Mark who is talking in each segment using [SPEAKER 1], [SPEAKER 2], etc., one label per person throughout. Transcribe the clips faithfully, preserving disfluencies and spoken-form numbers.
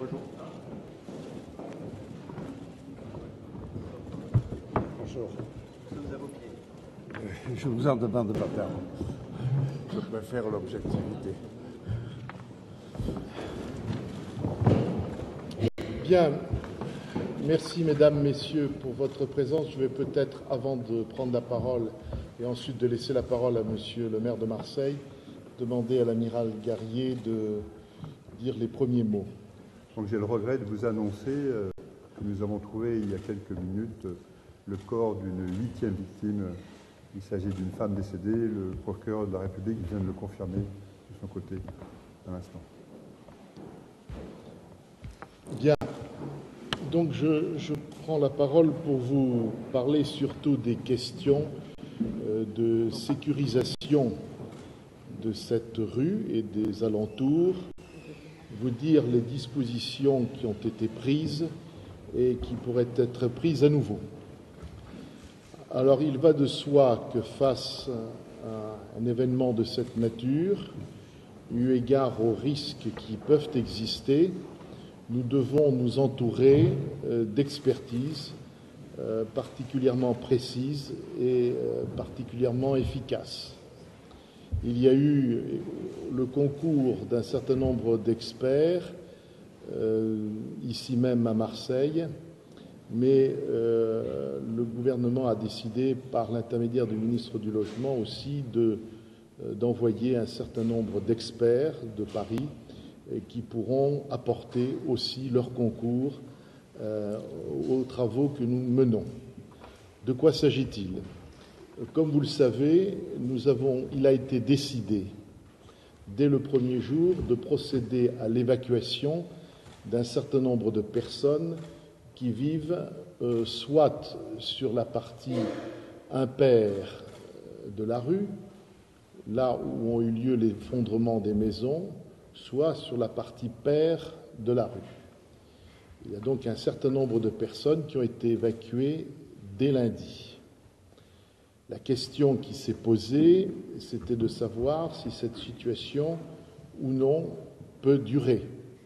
[SPEAKER 1] Bonjour.
[SPEAKER 2] Bonjour.
[SPEAKER 1] Je vous avoue.
[SPEAKER 2] Je vous en demande pas pardon. Je préfère l'objectivité.
[SPEAKER 3] Bien. Merci, mesdames, messieurs, pour votre présence. Je vais peut-être, avant de prendre la parole et ensuite de laisser la parole à monsieur le maire de Marseille, demander à l'amiral Garrier de dire les premiers mots.
[SPEAKER 4] Donc j'ai le regret de vous annoncer euh, que nous avons trouvé il y a quelques minutes euh, le corps d'une huitième victime. Il s'agit d'une femme décédée. Le procureur de la République vient de le confirmer de son côté à l'instant.
[SPEAKER 3] Bien. Donc je, je prends la parole pour vous parler surtout des questions euh, de sécurisation de cette rue et des alentours, vous dire les dispositions qui ont été prises et qui pourraient être prises à nouveau. Alors il va de soi que face à un événement de cette nature, eu égard aux risques qui peuvent exister, nous devons nous entourer euh, d'expertises euh, particulièrement précises et euh, particulièrement efficaces. Il y a eu le concours d'un certain nombre d'experts, euh, ici même à Marseille, mais euh, le gouvernement a décidé, par l'intermédiaire du ministre du Logement aussi, de, euh, d'envoyer un certain nombre d'experts de Paris et qui pourront apporter aussi leur concours euh, aux travaux que nous menons. De quoi s'agit-il ? Comme vous le savez, nous avons, il a été décidé dès le premier jour de procéder à l'évacuation d'un certain nombre de personnes qui vivent euh, soit sur la partie impaire de la rue, là où ont eu lieu l'effondrement des maisons, soit sur la partie paire de la rue. Il y a donc un certain nombre de personnes qui ont été évacuées dès lundi. La question qui s'est posée, c'était de savoir si cette situation ou non peut durer.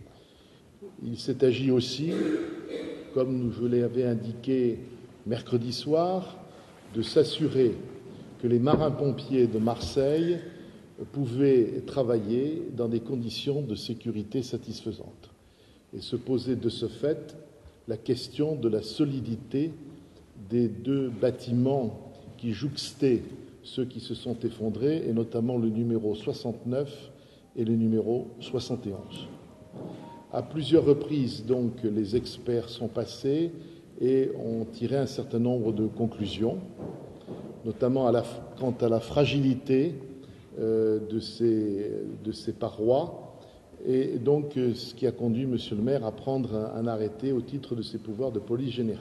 [SPEAKER 3] Il s'est agi aussi, comme je l'avais indiqué mercredi soir, de s'assurer que les marins-pompiers de Marseille pouvaient travailler dans des conditions de sécurité satisfaisantes. Et se poser de ce fait la question de la solidité des deux bâtiments qui jouxtaient ceux qui se sont effondrés, et notamment le numéro soixante-neuf et le numéro soixante et onze. À plusieurs reprises, donc, les experts sont passés et ont tiré un certain nombre de conclusions, notamment à la, quant à la fragilité euh, de, ces, de ces parois, et donc euh, ce qui a conduit Monsieur le maire à prendre un, un arrêté au titre de ses pouvoirs de police générale.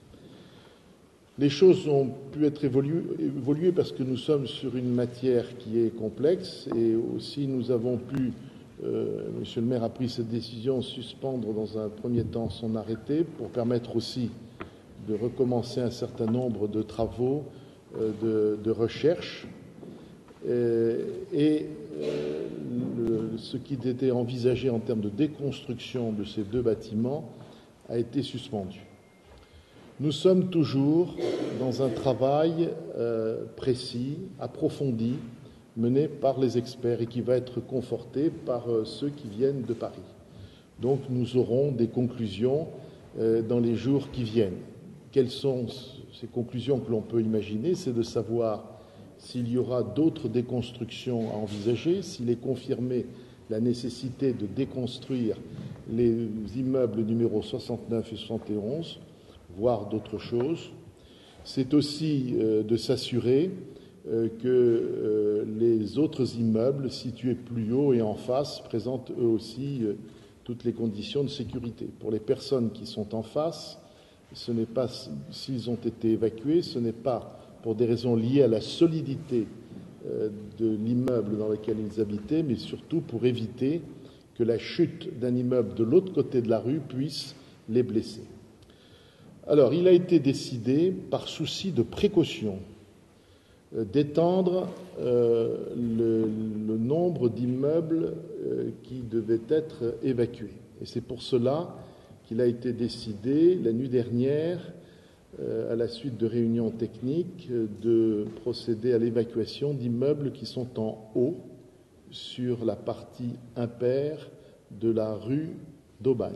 [SPEAKER 3] Les choses ont pu être évoluées, évoluées parce que nous sommes sur une matière qui est complexe, et aussi nous avons pu, euh, Monsieur le maire a pris cette décision, suspendre dans un premier temps son arrêté pour permettre aussi de recommencer un certain nombre de travaux euh, de, de recherche. Euh, et euh, le, ce qui était envisagé en termes de déconstruction de ces deux bâtiments a été suspendu. Nous sommes toujours dans un travail euh, précis, approfondi, mené par les experts et qui va être conforté par euh, ceux qui viennent de Paris. Donc nous aurons des conclusions euh, dans les jours qui viennent. Quelles sont ces conclusions que l'on peut imaginer ? C'est de savoir s'il y aura d'autres déconstructions à envisager, s'il est confirmé la nécessité de déconstruire les immeubles numéros soixante-neuf et soixante et onze, voire d'autres choses. C'est aussi euh, de s'assurer euh, que euh, les autres immeubles situés plus haut et en face présentent eux aussi euh, toutes les conditions de sécurité. Pour les personnes qui sont en face, ce n'est pas, s'ils ont été évacués, ce n'est pas pour des raisons liées à la solidité euh, de l'immeuble dans lequel ils habitaient, mais surtout pour éviter que la chute d'un immeuble de l'autre côté de la rue puisse les blesser. Alors, il a été décidé, par souci de précaution, euh, d'étendre euh, le, le nombre d'immeubles euh, qui devaient être évacués. Et c'est pour cela qu'il a été décidé la nuit dernière, euh, à la suite de réunions techniques, euh, de procéder à l'évacuation d'immeubles qui sont en haut sur la partie impaire de la rue d'Aubagne.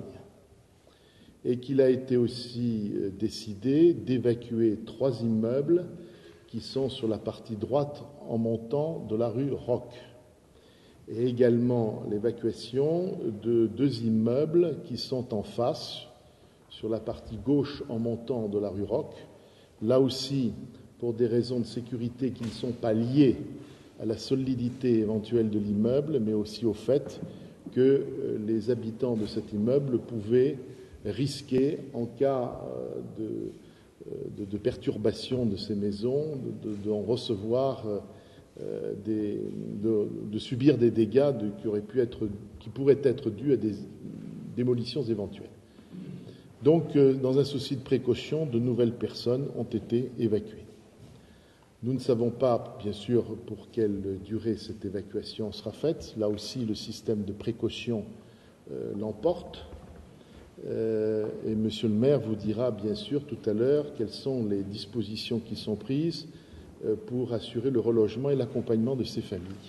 [SPEAKER 3] Et qu'il a été aussi euh, décidé d'évacuer trois immeubles qui sont sur la partie droite en montant de la rue Roque. Et également l'évacuation de deux immeubles qui sont en face, sur la partie gauche en montant de la rue Roque, là aussi pour des raisons de sécurité qui ne sont pas liées à la solidité éventuelle de l'immeuble, mais aussi au fait que les habitants de cet immeuble pouvaient risquer, en cas de, de, de perturbation de ces maisons, d'en de, de recevoir Euh, des, de, de subir des dégâts de, qui, auraient pu être, qui pourraient être dus à des démolitions éventuelles. Donc, euh, dans un souci de précaution, de nouvelles personnes ont été évacuées. Nous ne savons pas, bien sûr, pour quelle durée cette évacuation sera faite. Là aussi, le système de précaution euh, l'emporte. Euh, et Monsieur le maire vous dira, bien sûr, tout à l'heure, quelles sont les dispositions qui sont prises pour assurer le relogement et l'accompagnement de ces familles.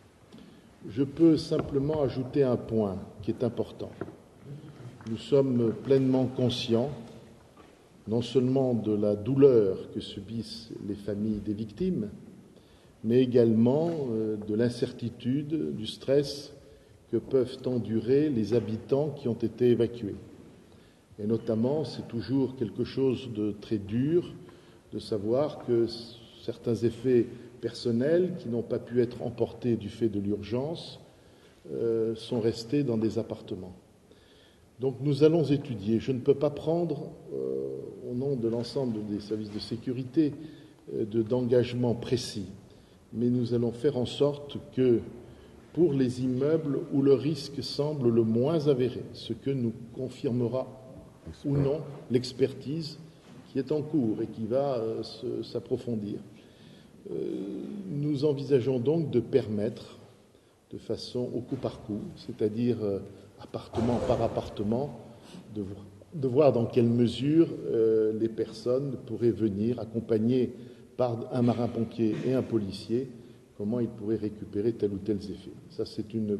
[SPEAKER 3] Je peux simplement ajouter un point qui est important. Nous sommes pleinement conscients non seulement de la douleur que subissent les familles des victimes, mais également de l'incertitude, du stress que peuvent endurer les habitants qui ont été évacués. Et notamment, c'est toujours quelque chose de très dur de savoir que certains effets personnels qui n'ont pas pu être emportés du fait de l'urgence euh, sont restés dans des appartements. Donc nous allons étudier. Je ne peux pas prendre, euh, au nom de l'ensemble des services de sécurité, euh, de, d'engagement précis, mais nous allons faire en sorte que, pour les immeubles où le risque semble le moins avéré, ce que nous confirmera ou non l'expertise qui est en cours et qui va euh, se, s'approfondir, Euh, nous envisageons donc de permettre, de façon au coup par coup, c'est-à-dire euh, appartement par appartement, de, de voir dans quelle mesure euh, les personnes pourraient venir accompagnées par un marin-pompier et un policier, comment ils pourraient récupérer tel ou tel effet. Ça, c'est une,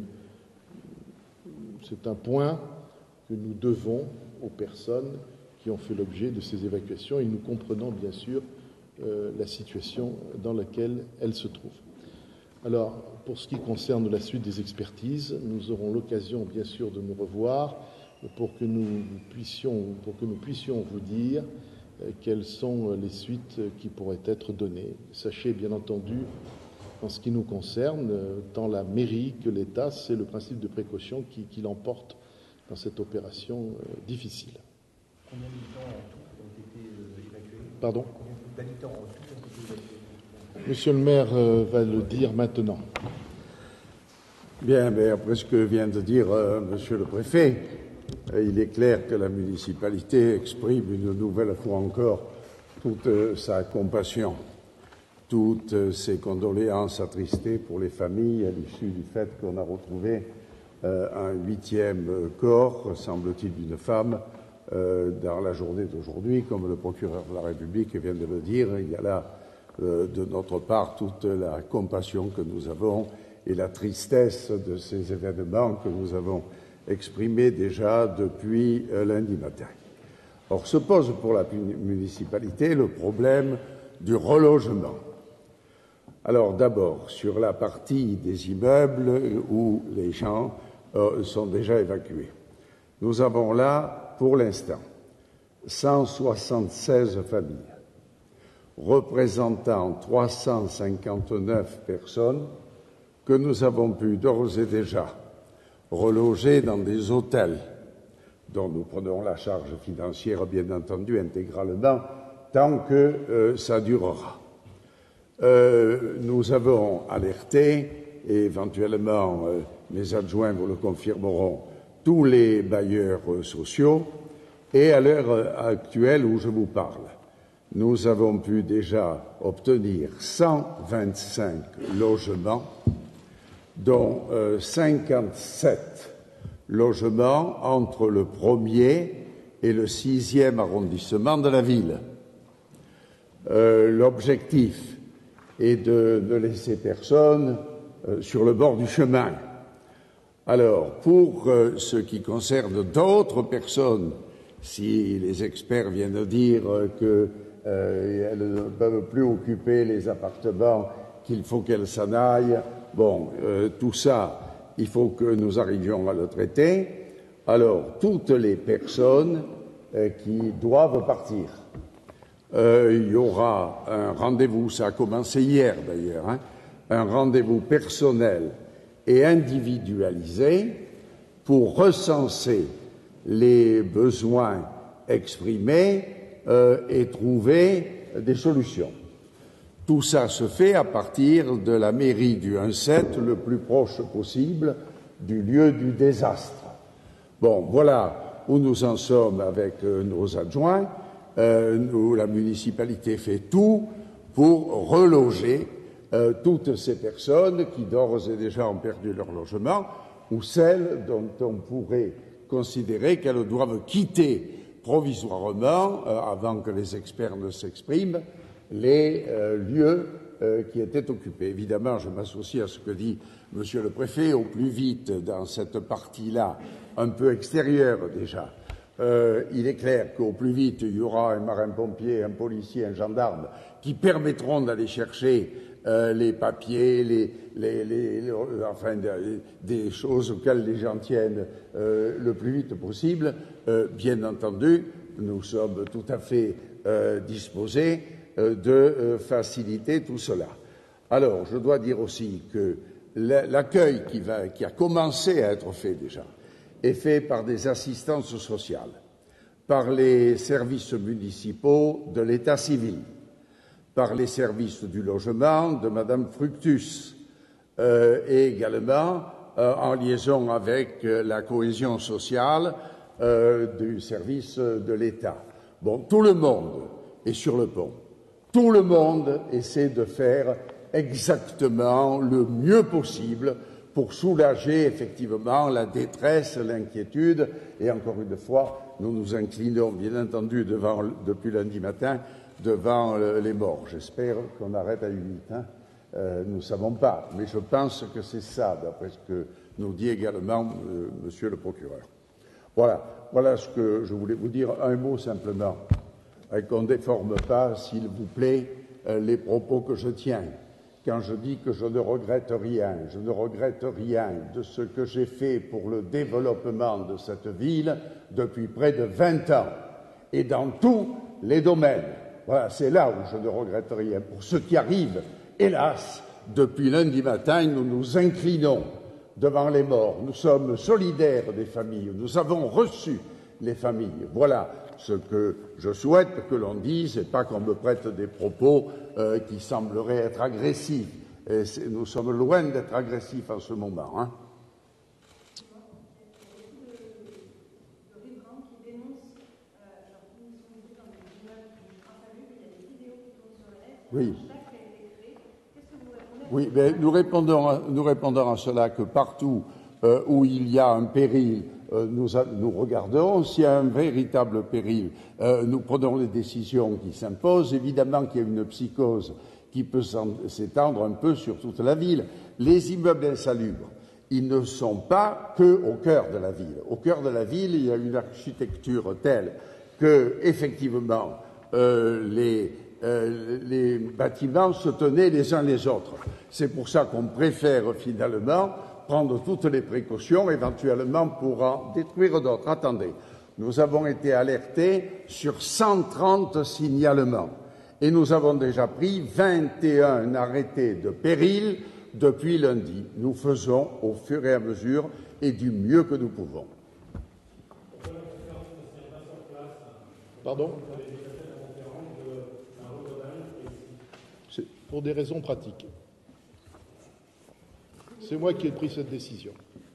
[SPEAKER 3] c'est un point que nous devons aux personnes qui ont fait l'objet de ces évacuations, et nous comprenons bien sûr Euh, la situation dans laquelle elle se trouve. Alors, pour ce qui concerne la suite des expertises, nous aurons l'occasion, bien sûr, de nous revoir pour que nous puissions, pour que nous puissions vous dire euh, quelles sont les suites qui pourraient être données. Sachez, bien entendu, en ce qui nous concerne, euh, tant la mairie que l'État, c'est le principe de précaution qui, qui l'emporte dans cette opération euh, difficile.
[SPEAKER 1] Combien d'habitants ont été évacués ?
[SPEAKER 3] Pardon ?
[SPEAKER 1] D'habitants en tout ont été évacués ?
[SPEAKER 3] Monsieur le maire euh, va le dire maintenant.
[SPEAKER 2] Bien, mais après ce que vient de dire euh, Monsieur le préfet, euh, il est clair que la municipalité exprime une nouvelle fois encore toute euh, sa compassion, toutes euh, ses condoléances attristées pour les familles à l'issue du fait qu'on a retrouvé euh, un huitième corps, semble-t-il, d'une femme, Euh, dans la journée d'aujourd'hui, comme le procureur de la République vient de le dire. Il y a là, euh, de notre part, toute la compassion que nous avons et la tristesse de ces événements que nous avons exprimés déjà depuis euh, lundi matin. Or, se pose pour la municipalité le problème du relogement. Alors, d'abord, sur la partie des immeubles où les gens euh, sont déjà évacués. Nous avons là, pour l'instant, cent soixante-seize familles, représentant trois cent cinquante-neuf personnes que nous avons pu d'ores et déjà reloger dans des hôtels dont nous prenons la charge financière, bien entendu, intégralement, tant que euh, ça durera. Euh, nous avons alerté, et éventuellement euh, mes adjoints vous le confirmeront, tous les bailleurs sociaux, et à l'heure actuelle où je vous parle, nous avons pu déjà obtenir cent vingt-cinq logements, dont euh, cinquante-sept logements entre le premier et le sixième arrondissement de la ville. Euh, l'objectif est de ne laisser personne euh, sur le bord du chemin. Alors, pour euh, ce qui concerne d'autres personnes, si les experts viennent dire euh, qu'elles euh, ne peuvent plus occuper les appartements, qu'il faut qu'elles s'en aillent, bon, euh, tout ça, il faut que nous arrivions à le traiter. Alors, toutes les personnes euh, qui doivent partir, euh, il y aura un rendez-vous, ça a commencé hier d'ailleurs, hein, un rendez-vous personnel et individualisé pour recenser les besoins exprimés euh, et trouver des solutions. Tout ça se fait à partir de la mairie du un sept, le plus proche possible du lieu du désastre. Bon, voilà où nous en sommes avec euh, nos adjoints. Euh, nous, la municipalité fait tout pour reloger euh, toutes ces personnes qui d'ores et déjà ont perdu leur logement ou celles dont on pourrait considérer qu'elles doivent quitter provisoirement, euh, avant que les experts ne s'expriment, les euh, lieux euh, qui étaient occupés. Évidemment, je m'associe à ce que dit Monsieur le Préfet, au plus vite dans cette partie-là, un peu extérieure déjà. Euh, il est clair qu'au plus vite, il y aura un marin-pompier, un policier, un gendarme qui permettront d'aller chercher euh, les papiers, les, les, les, les, enfin, des, des choses auxquelles les gens tiennent euh, le plus vite possible. Euh, bien entendu, nous sommes tout à fait euh, disposés euh, de euh, faciliter tout cela. Alors, je dois dire aussi que l'accueil qui, va, qui a commencé à être fait déjà est fait par des assistances sociales, par les services municipaux de l'état civil, par les services du logement de Madame Fructus, euh, et également euh, en liaison avec euh, la cohésion sociale euh, du service de l'État. Bon, tout le monde est sur le pont. Tout le monde essaie de faire exactement le mieux possible pour soulager effectivement la détresse, l'inquiétude, et encore une fois, nous nous inclinons bien entendu devant, depuis lundi matin devant les morts. J'espère qu'on arrête à huit. Hein. Euh, nous ne savons pas, mais je pense que c'est ça, d'après ce que nous dit également euh, Monsieur le procureur. Voilà, voilà ce que je voulais vous dire. Un mot simplement, euh, qu'on ne déforme pas, s'il vous plaît, euh, les propos que je tiens. Quand je dis que je ne regrette rien, je ne regrette rien de ce que j'ai fait pour le développement de cette ville depuis près de vingt ans, et dans tous les domaines. Voilà, c'est là où je ne regrette rien. Pour ce qui arrive, hélas, depuis lundi matin, nous nous inclinons devant les morts. Nous sommes solidaires des familles. Nous avons reçu les familles. Voilà ce que je souhaite que l'on dise, et pas qu'on me prête des propos euh, qui sembleraient être agressifs. Et nous sommes loin d'être agressifs en ce moment. Hein. Oui. Oui, mais nous répondons, à, nous répondons à cela que partout euh, où il y a un péril, euh, nous, a, nous regardons. S'il y a un véritable péril, euh, nous prenons les décisions qui s'imposent. Évidemment qu'il y a une psychose qui peut s'étendre un peu sur toute la ville. Les immeubles insalubres, ils ne sont pas que au cœur de la ville. Au cœur de la ville, il y a une architecture telle que, effectivement, euh, les Euh, les bâtiments se tenaient les uns les autres. C'est pour ça qu'on préfère finalement prendre toutes les précautions éventuellement pour en détruire d'autres. Attendez, nous avons été alertés sur cent trente signalements et nous avons déjà pris vingt et un arrêtés de péril depuis lundi. Nous faisons au fur et à mesure et du mieux que nous pouvons.
[SPEAKER 3] Pardon ? Pour des raisons pratiques. C'est moi qui ai pris cette décision.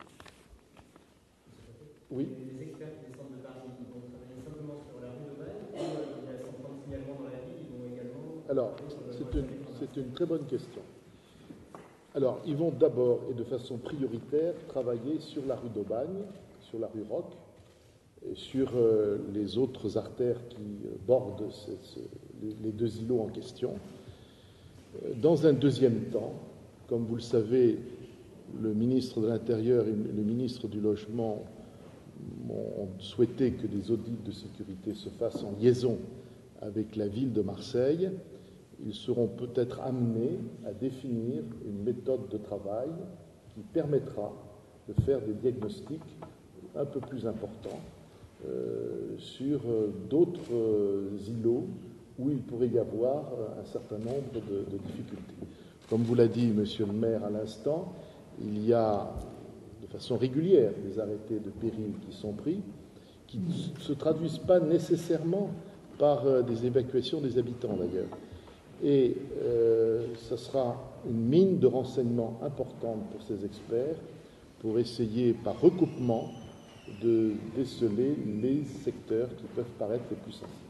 [SPEAKER 3] Oui. Les experts qui descendent de Paris, ils vont travailler simplement sur la rue d'Aubagne, ou il y a cent trente signalements dans la ville, ils vont également... Alors, c'est une, c'est une très bonne question. Alors, ils vont d'abord et de façon prioritaire travailler sur la rue d'Aubagne, sur la rue Roque et sur euh, les autres artères qui euh, bordent ce, ce, les, les deux îlots en question. Euh, dans un deuxième temps, comme vous le savez, le ministre de l'Intérieur et le ministre du Logement ont souhaité que des audits de sécurité se fassent en liaison avec la ville de Marseille. Ils seront peut-être amenés à définir une méthode de travail qui permettra de faire des diagnostics un peu plus importants euh, sur euh, d'autres euh, îlots où il pourrait y avoir un certain nombre de, de difficultés. Comme vous l'a dit Monsieur le maire à l'instant, il y a de façon régulière des arrêtés de péril qui sont pris, qui ne se traduisent pas nécessairement par euh, des évacuations des habitants d'ailleurs. Et euh, ce sera une mine de renseignements importante pour ces experts pour essayer par recoupement de déceler les secteurs qui peuvent paraître les plus sensibles.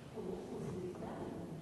[SPEAKER 3] Pardon ?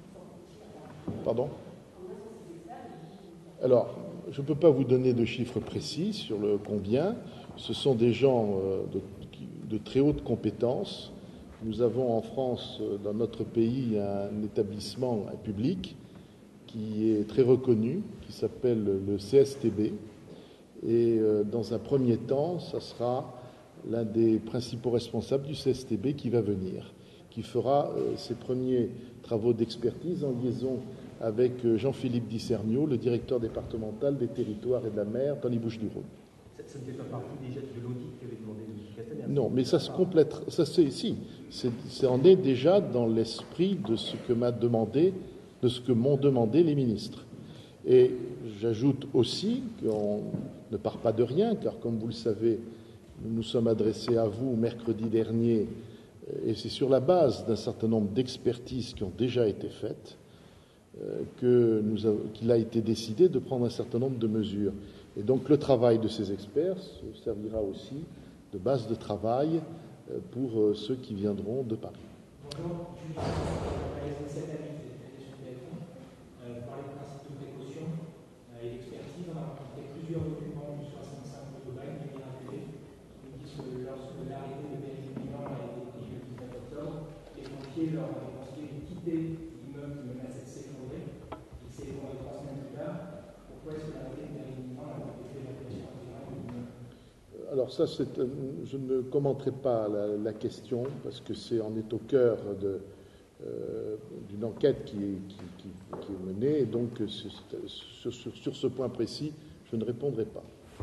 [SPEAKER 3] Alors, je ne peux pas vous donner de chiffres précis sur le combien. Ce sont des gens euh, de, de très haute compétence. Nous avons en France, dans notre pays, un établissement un public qui est très reconnu, qui s'appelle le C S T B. Et euh, dans un premier temps, ça sera l'un des principaux responsables du C S T B qui va venir, qui fera euh, ses premiers travaux d'expertise en liaison avec euh, Jean-Philippe Disserniot, le directeur départemental des territoires et de la mer dans les Bouches-du-Rhône.
[SPEAKER 1] Ça, ça ne fait pas partie déjà de l'audit qu'avait demandé M. Castaner.
[SPEAKER 3] Non, mais ça se complète. Ça, c'est, si, c'est, c'est en est déjà dans l'esprit de ce que m'a demandé, de ce que m'ont demandé les ministres. Et j'ajoute aussi qu'on ne part pas de rien, car comme vous le savez, nous nous sommes adressés à vous mercredi dernier, et c'est sur la base d'un certain nombre d'expertises qui ont déjà été faites euh, que nous a, qu'il a été décidé de prendre un certain nombre de mesures. Et donc le travail de ces experts servira aussi de base de travail pour ceux qui viendront de Paris.
[SPEAKER 5] Bonjour, juste cette année, sur téléphone, par les principes de précaution et d'expertise, on a rencontré plusieurs documents du soixante-cinq de Daubagne et bien appelés qui nous disent que lorsque l'arrêté de péril bilan a été pris le dix-neuf octobre, les pompiers leur avaient conseillé de quitter l'immeuble qui menaçait de s'effondrer. Il s'est effondré trois semaines plus tard. Pourquoi est-ce que l'arrêté de péril bilan a été fait l'évacuation intégrale de l'immeuble ?
[SPEAKER 3] Alors ça, c'est, je ne commenterai pas la, la question parce que c'est en est au cœur de, euh, d'une enquête qui est, qui, qui, qui est menée, et donc sur, sur, sur ce point précis, je ne répondrai pas.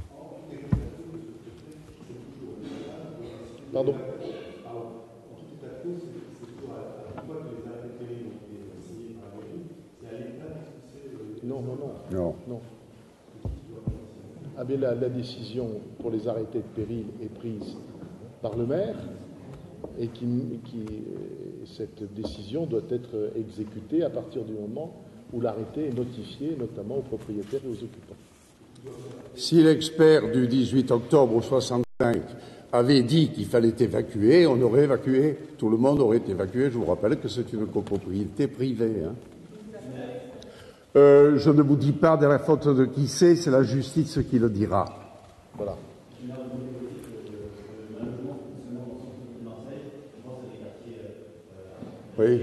[SPEAKER 3] Pardon ? Non, non, non.
[SPEAKER 2] Non.
[SPEAKER 3] non. Ah, mais la, la décision pour les arrêtés de péril est prise par le maire et qui, qui, cette décision doit être exécutée à partir du moment où l'arrêté est notifié, notamment aux propriétaires et aux occupants.
[SPEAKER 2] Si l'expert du dix-huit octobre soixante-cinq avait dit qu'il fallait évacuer, on aurait évacué, tout le monde aurait évacué. Je vous rappelle que c'est une copropriété privée. Hein. Euh, je ne vous dis pas de la faute de qui c'est, c'est la justice qui le dira. Voilà. Oui.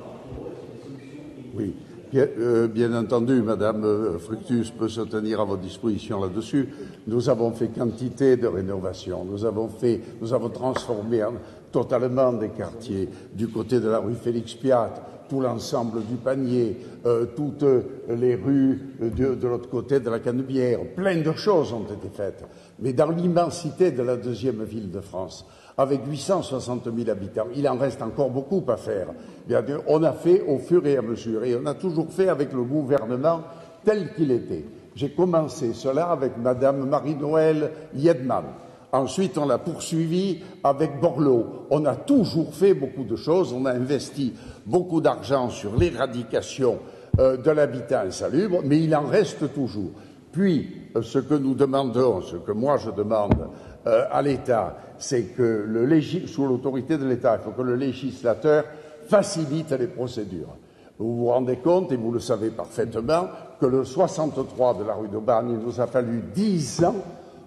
[SPEAKER 2] Oui. Bien, euh, bien entendu, Madame Fructus peut se tenir à votre disposition là-dessus. Nous avons fait quantité de rénovations. Nous avons fait, nous avons transformé hein, totalement des quartiers du côté de la rue Félix-Piat, tout l'ensemble du Panier, euh, toutes les rues de, de l'autre côté de la Canebière. Plein de choses ont été faites. Mais dans l'immensité de la deuxième ville de France, avec huit cent soixante mille habitants, il en reste encore beaucoup à faire. Bien, on a fait au fur et à mesure, et on a toujours fait avec le gouvernement tel qu'il était. J'ai commencé cela avec Madame Marie-Noëlle Liedman. Ensuite, on l'a poursuivi avec Borloo. On a toujours fait beaucoup de choses. On a investi beaucoup d'argent sur l'éradication euh, de l'habitat insalubre, mais il en reste toujours. Puis, euh, ce que nous demandons, ce que moi je demande euh, à l'État, c'est que, le légis- sous l'autorité de l'État, il faut que le législateur facilite les procédures. Vous vous rendez compte, et vous le savez parfaitement, que le soixante-trois de la rue d'Aubagne, il nous a fallu dix ans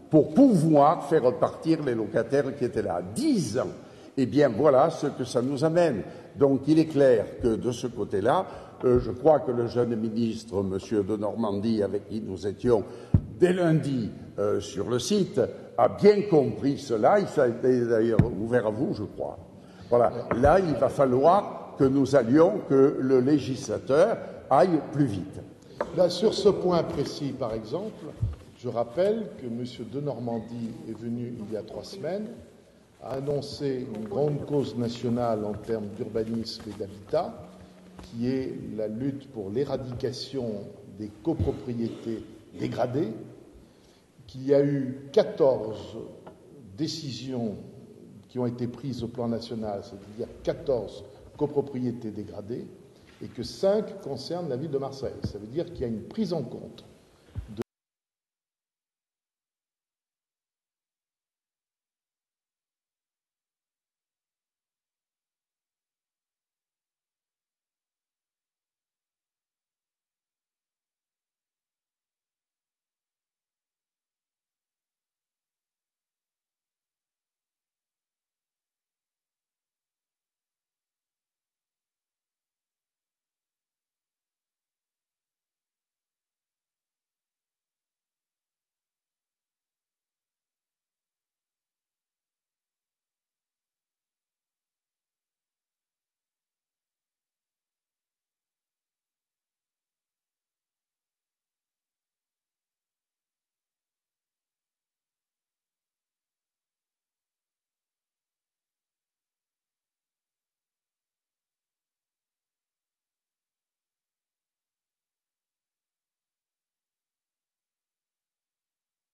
[SPEAKER 2] pour pouvoir faire repartir les locataires qui étaient là. Dix ans. Eh bien, voilà ce que ça nous amène. Donc, il est clair que de ce côté-là, euh, je crois que le jeune ministre, M. de Normandie, avec qui nous étions dès lundi euh, sur le site, a bien compris cela. Ça a été d'ailleurs ouvert à vous, je crois. Voilà. Là, il va falloir que nous allions, que le législateur aille plus vite.
[SPEAKER 3] Là, sur ce point précis, par exemple, je rappelle que M. de Normandie est venu il y a trois semaines, a annoncé une grande cause nationale en termes d'urbanisme et d'habitat, qui est la lutte pour l'éradication des copropriétés dégradées, qu'il y a eu quatorze décisions qui ont été prises au plan national, c'est-à-dire quatorze copropriétés dégradées, et que cinq concernent la ville de Marseille. Ça veut dire qu'il y a une prise en compte